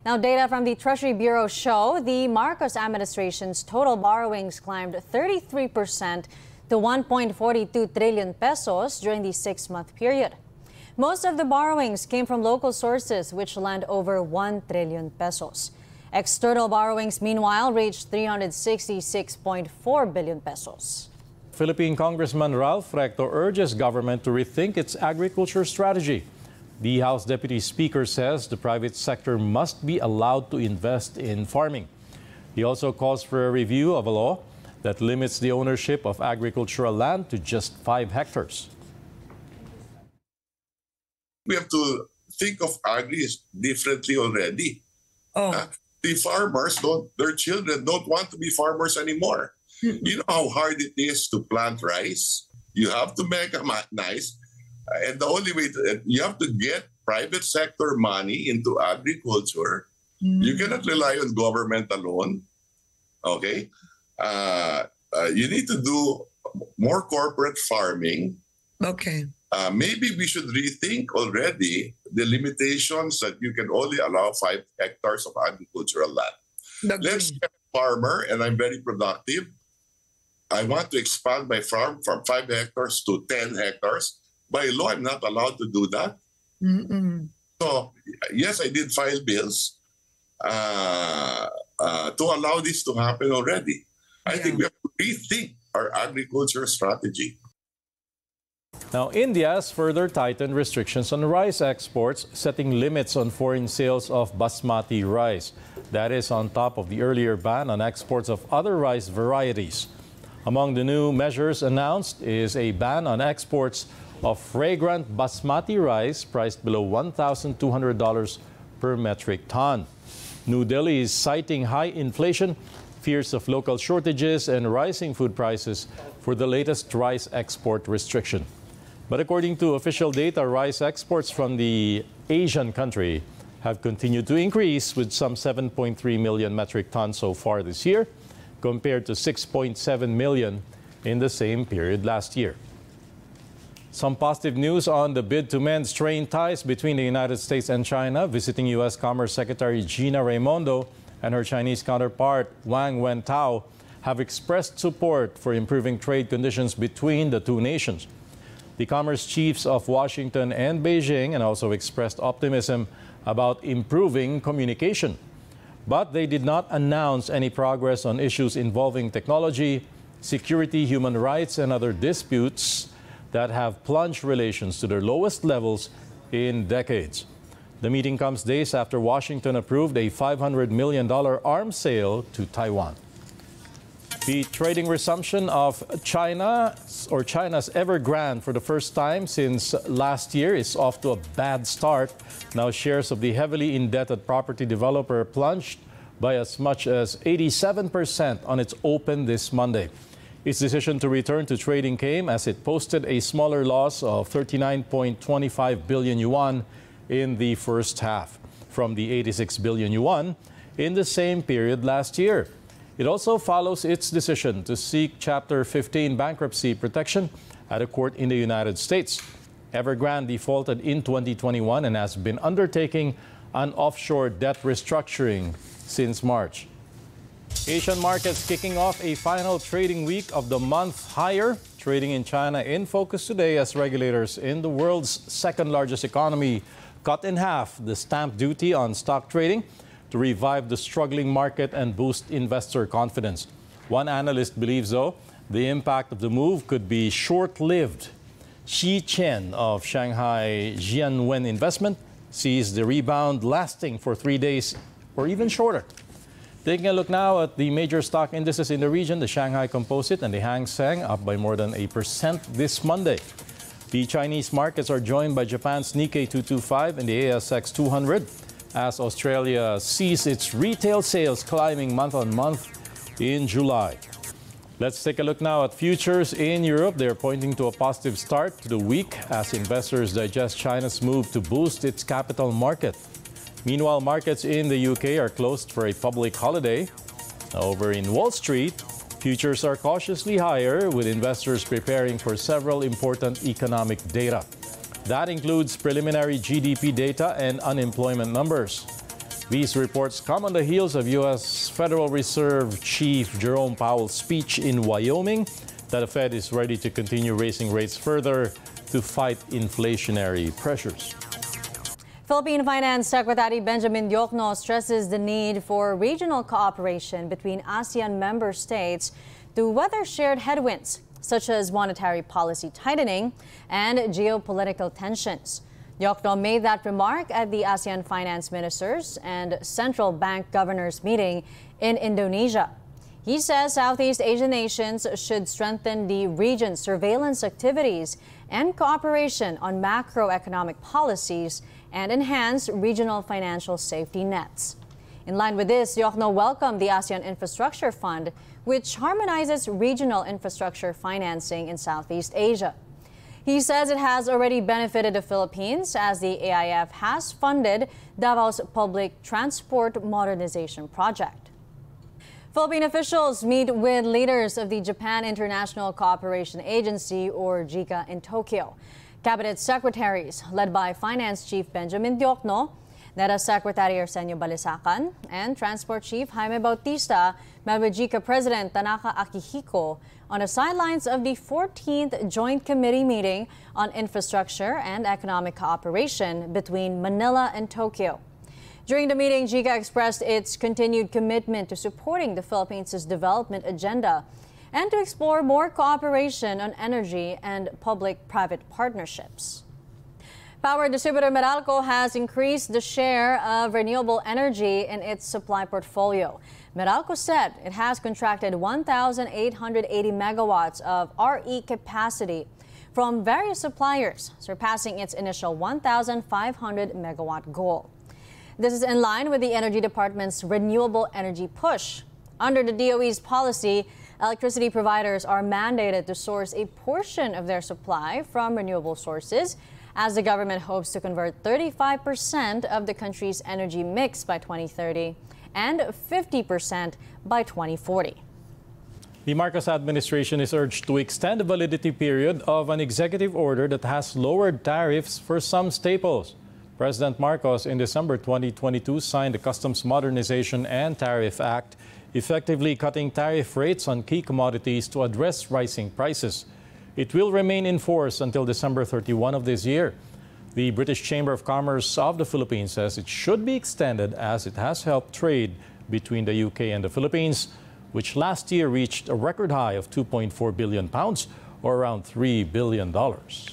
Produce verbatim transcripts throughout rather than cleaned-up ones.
Now, data from the Treasury Bureau show the Marcos administration's total borrowings climbed thirty-three percent to one point four two trillion pesos during the six-month period. Most of the borrowings came from local sources, which lent over one trillion pesos. External borrowings, meanwhile, reached three hundred sixty-six point four billion pesos. Philippine Congressman Ralph Recto urges government to rethink its agriculture strategy. The House Deputy Speaker says the private sector must be allowed to invest in farming. He also calls for a review of a law that limits the ownership of agricultural land to just five hectares. We have to think of agri differently already. Oh. Uh, the farmers, don't, their children don't want to be farmers anymore. Mm-hmm. You know how hard it is to plant rice? You have to make it nice. And the only way to, you have to get private sector money into agriculture. Mm-hmm. You cannot rely on government alone. Okay? Uh, uh, you need to do more corporate farming. Okay. Uh, maybe we should rethink already the limitations that you can only allow five hectares of agricultural land. That's Let's get a farmer, and I'm very productive. I want to expand my farm from five hectares to ten hectares. By law, I'm not allowed to do that. Mm-mm. So, yes, I did file bills uh, uh, to allow this to happen already. I Yeah. think we have to rethink our agriculture strategy. Now, India has further tightened restrictions on rice exports, setting limits on foreign sales of basmati rice. That is on top of the earlier ban on exports of other rice varieties. Among the new measures announced is a ban on exports of fragrant basmati rice priced below one thousand two hundred dollars per metric ton. New Delhi is citing high inflation, fears of local shortages, and rising food prices for the latest rice export restriction. But according to official data, rice exports from the Asian country have continued to increase, with some seven point three million metric tons so far this year, compared to six point seven million in the same period last year. Some positive news on the bid to mend strained ties between the United States and China. Visiting U S Commerce Secretary Gina Raimondo and her Chinese counterpart Wang Wentao have expressed support for improving trade conditions between the two nations. The commerce chiefs of Washington and Beijing and also expressed optimism about improving communication. But they did not announce any progress on issues involving technology, security, human rights, and other disputes that have plunged relations to their lowest levels in decades. The meeting comes days after Washington approved a five hundred million dollars arms sale to Taiwan. The trading resumption of China, or China's Evergrande, for the first time since last year is off to a bad start. Now shares of the heavily indebted property developer plunged by as much as eighty-seven percent on its open this Monday. Its decision to return to trading came as it posted a smaller loss of thirty-nine point two five billion yuan in the first half, from the eighty-six billion yuan in the same period last year. It also follows its decision to seek Chapter fifteen bankruptcy protection at a court in the United States. Evergrande defaulted in twenty twenty-one and has been undertaking an offshore debt restructuring since March. Asian markets kicking off a final trading week of the month higher. Trading in China in focus today as regulators in the world's second largest economy cut in half the stamp duty on stock trading to revive the struggling market and boost investor confidence. One analyst believes, though, the impact of the move could be short-lived. Xi Chen of Shanghai Jianwen Investment sees the rebound lasting for three days or even shorter. Taking a look now at the major stock indices in the region, the Shanghai Composite and the Hang Seng up by more than a percent this Monday. The Chinese markets are joined by Japan's Nikkei two twenty-five and the A S X two hundred as Australia sees its retail sales climbing month on month in July. Let's take a look now at futures in Europe. They're pointing to a positive start to the week as investors digest China's move to boost its capital market. Meanwhile, markets in the U K are closed for a public holiday. Over in Wall Street, futures are cautiously higher, with investors preparing for several important economic data. That includes preliminary G D P data and unemployment numbers. These reports come on the heels of U S Federal Reserve Chief Jerome Powell's speech in Wyoming that the Fed is ready to continue raising rates further to fight inflationary pressures. Philippine Finance Secretary Benjamin Diokno stresses the need for regional cooperation between ASEAN member states to weather shared headwinds, such as monetary policy tightening and geopolitical tensions. Diokno made that remark at the ASEAN Finance Ministers and Central Bank Governors meeting in Indonesia. He says Southeast Asian nations should strengthen the region's surveillance activities and cooperation on macroeconomic policies and enhance regional financial safety nets. In line with this, Diokno welcomed the ASEAN Infrastructure Fund, which harmonizes regional infrastructure financing in Southeast Asia. He says it has already benefited the Philippines as the A I F has funded Davao's public transport modernization project. Philippine officials meet with leaders of the Japan International Cooperation Agency, or JICA, in Tokyo. Cabinet secretaries, led by Finance Chief Benjamin Diokno, NEDA Secretary Arsenio Balisacan, and Transport Chief Jaime Bautista met with JICA President Tanaka Akihiko on the sidelines of the fourteenth Joint Committee meeting on infrastructure and economic cooperation between Manila and Tokyo. During the meeting, JICA expressed its continued commitment to supporting the Philippines' development agenda and to explore more cooperation on energy and public-private partnerships. Power distributor Meralco has increased the share of renewable energy in its supply portfolio. Meralco said it has contracted one thousand eight hundred eighty megawatts of R E capacity from various suppliers, surpassing its initial one thousand five hundred megawatt goal. This is in line with the Energy Department's renewable energy push. Under the D O E's policy, electricity providers are mandated to source a portion of their supply from renewable sources, as the government hopes to convert thirty-five percent of the country's energy mix by twenty thirty and fifty percent by twenty forty. The Marcos administration is urged to extend the validity period of an executive order that has lowered tariffs for some staples. President Marcos in December twenty twenty-two signed the Customs Modernization and Tariff Act, effectively cutting tariff rates on key commodities to address rising prices. It will remain in force until December thirty-first of this year. The British Chamber of Commerce of the Philippines says it should be extended as it has helped trade between the U K and the Philippines, which last year reached a record high of two point four billion pounds, or around three billion dollars.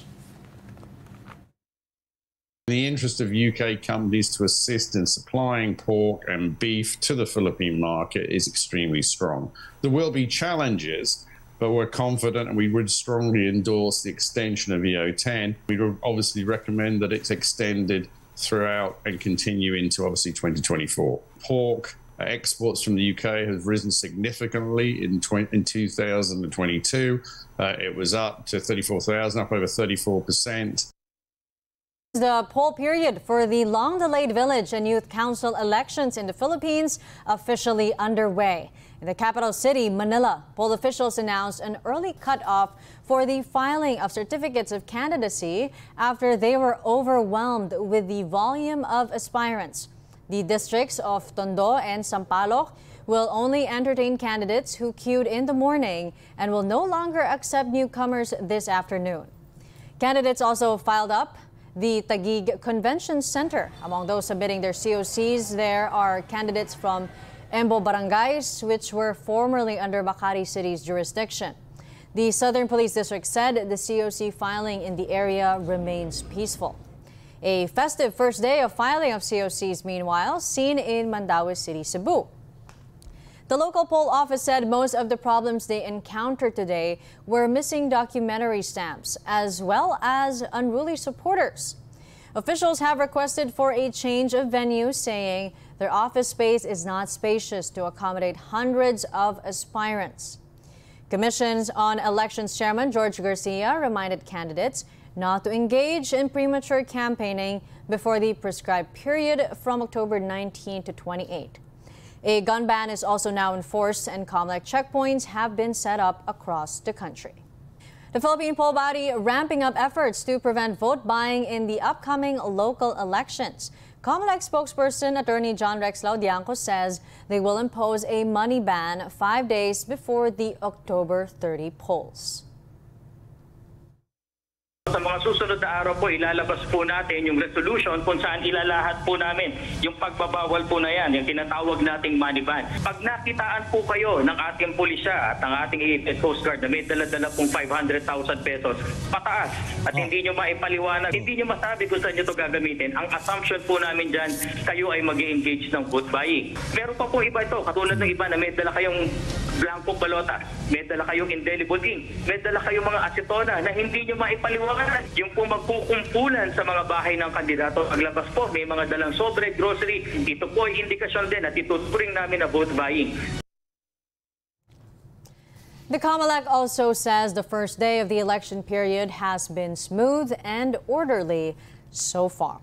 The interest of U K companies to assist in supplying pork and beef to the Philippine market is extremely strong. There will be challenges, but we're confident and we would strongly endorse the extension of E O ten. We would obviously recommend that it's extended throughout and continue into obviously twenty twenty-four. Pork exports from the U K have risen significantly in, in two thousand twenty-two. Uh, it was up to thirty-four thousand, up over thirty-four percent. The poll period for the long-delayed village and youth council elections in the Philippines officially underway. In the capital city, Manila, poll officials announced an early cutoff for the filing of certificates of candidacy after they were overwhelmed with the volume of aspirants. The districts of Tondo and Sampaloc will only entertain candidates who queued in the morning and will no longer accept newcomers this afternoon. Candidates also filed up the Taguig Convention Center. Among those submitting their C O Cs, there are candidates from Embo barangays, which were formerly under Makati City's jurisdiction. The Southern Police District said the C O C filing in the area remains peaceful. A festive first day of filing of C O Cs, meanwhile, seen in Mandaue City, Cebu. The local poll office said most of the problems they encountered today were missing documentary stamps, as well as unruly supporters. Officials have requested for a change of venue, saying their office space is not spacious to accommodate hundreds of aspirants. Commissions on Elections Chairman George Garcia reminded candidates not to engage in premature campaigning before the prescribed period from October nineteenth to twenty-eighth. A gun ban is also now enforced, and COMELEC checkpoints have been set up across the country. The Philippine poll body ramping up efforts to prevent vote buying in the upcoming local elections. COMELEC spokesperson Attorney John Rex Laudianco says they will impose a money ban five days before the October thirtieth polls. Sa mga susunod na araw po, ilalabas po natin yung resolution kung saan ilalahat po namin yung pagbabawal po na yan, yung tinatawag nating money ban. Pag nakitaan po kayo ng ating pulisya at ng ating A F P Coast Guard na may dala-dala pong five hundred thousand pesos, pataas at hindi nyo maipaliwanag, hindi nyo masabi kung saan nyo ito gagamitin, ang assumption po namin dyan, kayo ay mag-engage ng vote buying. Meron pa po iba ito, katulad ng iba na may dala kayong blankong balota, may dala kayong indelible ink, may dala kayong mga asetona na hindi nyo maipaliwanag. Yung po magkukumpulan sa mga bahay ng kandidato, paglabas po, may mga dalang sobre, grocery, ito po ay indikasyon din at ituturing namin na vote buying. The COMELEC also says the first day of the election period has been smooth and orderly so far.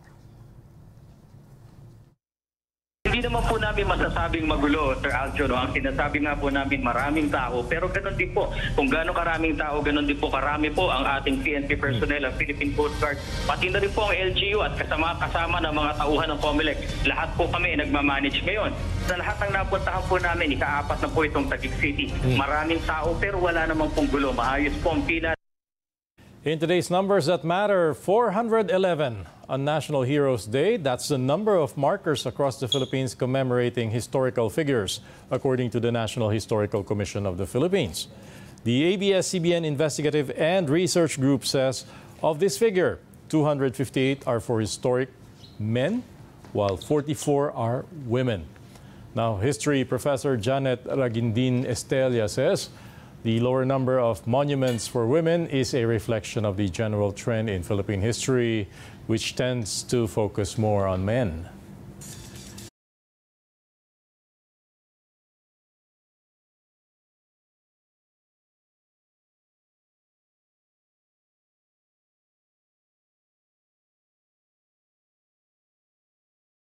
Hindi naman po namin masasabing magulo, Sir Aljo. No? Ang sinasabi nga po namin maraming tao, pero ganoon din po. Kung gano'ng karaming tao, ganoon din po karami po ang ating P N P personnel, ang Philippine Coast Guard, pati na rin po ang L G U at kasama, kasama ng mga tauhan ng COMELEC. Lahat po kami nagmamanage ngayon. Sa lahat ng napuntahan po namin, ikaapat na po itong Taguig City. Maraming tao pero wala namang pong gulo. Maayos po ang pila. In today's numbers that matter, four hundred eleven on National Heroes Day. That's the number of markers across the Philippines commemorating historical figures, according to the National Historical Commission of the Philippines. The A B S C B N Investigative and Research Group says of this figure, two hundred fifty-eight are for historic men, while forty-four are women. Now, history professor Janet Ragindin Estella says the lower number of monuments for women is a reflection of the general trend in Philippine history, which tends to focus more on men.